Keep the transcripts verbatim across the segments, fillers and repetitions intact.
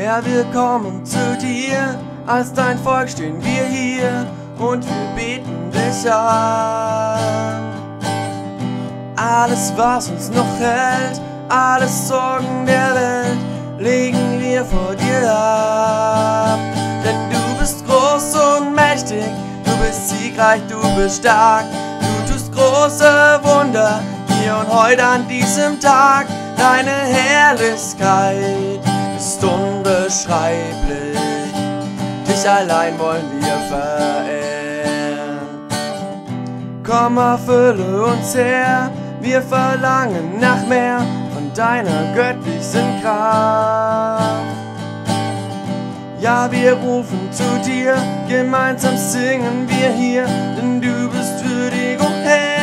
Herr, wir kommen zu dir, als dein Volk stehen wir hier und wir beten dich an. Alles, was uns noch hält, alles Sorgen der Welt, legen wir vor dir ab. Denn du bist groß und mächtig, du bist siegreich, du bist stark, du tust große Wunder, hier und heute an diesem Tag. Deine Herrlichkeit ist unbeschreiblich, dich allein wollen wir verehren. Komm, erfülle uns, Herr, wir verlangen nach mehr von deiner göttlichen Kraft. Ja, wir rufen zu dir, gemeinsam singen wir hier, denn du bist würdig, o Herr.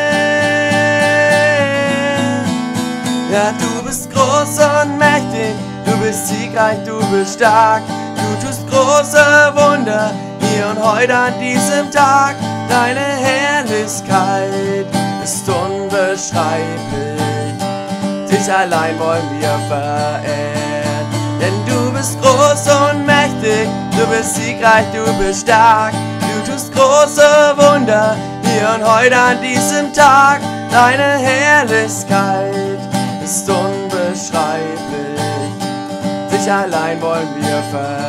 Ja, du bist groß und mächtig, du bist siegreich, du bist stark, du tust große Wunder, hier und heute an diesem Tag. Deine Herrlichkeit ist unbeschreiblich, dich allein wollen wir verehren. Denn du bist groß und mächtig, du bist siegreich, du bist stark, du tust große Wunder, hier und heute an diesem Tag. Deine Herrlichkeit ist unbeschreiblich, dich allein wollen wir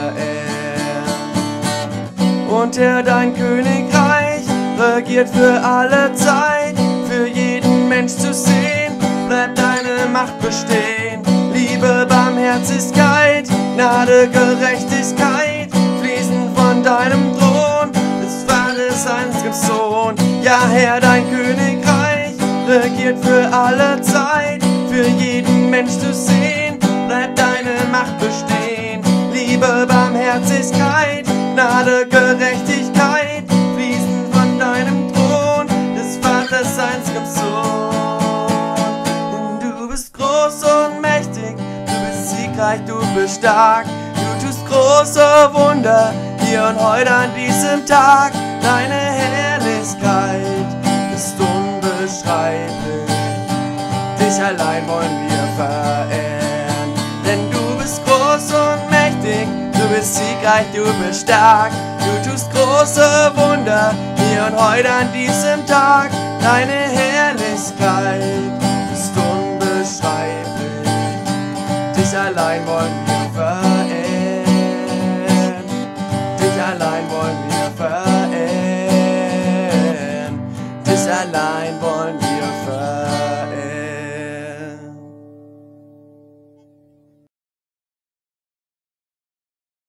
verehren. Und Herr, dein Königreich regiert für alle Zeit, für jeden Mensch zu sehen, bleibt deine Macht bestehen. Liebe, Barmherzigkeit, Gnade, Gerechtigkeit fließen von deinem Thron, des Vaters einzigem Sohn. Ja, Herr, dein Königreich regiert für alle Zeit, für jeden Mensch zu sehen, bleibt deine Macht bestehen. Liebe, Barmherzigkeit, Gnade, Gerechtigkeit fließen von deinem Thron, des Vaters einzigem Sohn. Und du bist groß und mächtig, du bist siegreich, du bist stark, du tust große Wunder, hier und heute an diesem Tag. Deine Herrlichkeit ist unbeschreiblich, dich allein wollen wir verehren. Denn du bist groß und mächtig, du bist siegreich, du bist stark, du tust große Wunder, hier und heute an diesem Tag. Deine Herrlichkeit ist unbeschreiblich, dich allein wollen wir verehren, dich allein wollen wir verehren, dich allein wollen wir verehren.